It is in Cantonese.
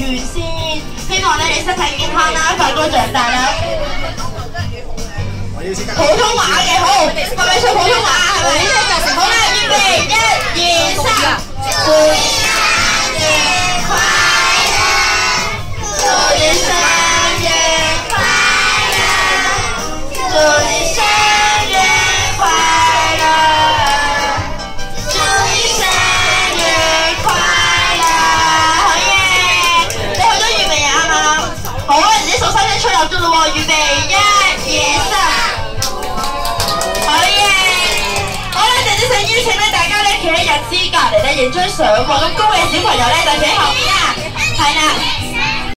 願先。希望咧你身體健康啦，快高長大啦。普通話嘅好，係咪唱普通話？係咪？好啦，預備1、2、3，祝你生日快樂，祝你生日快樂，祝你生日快樂，祝你生日快樂，好嘢！你好多預備啊，啱啱？好啊，你數3聲吹蠟燭咯喎，預備1、2、3。想邀請咧大家咧企喺日枝隔離咧影張相喎，咁高嘅小朋友咧就企喺後面啦，係啦。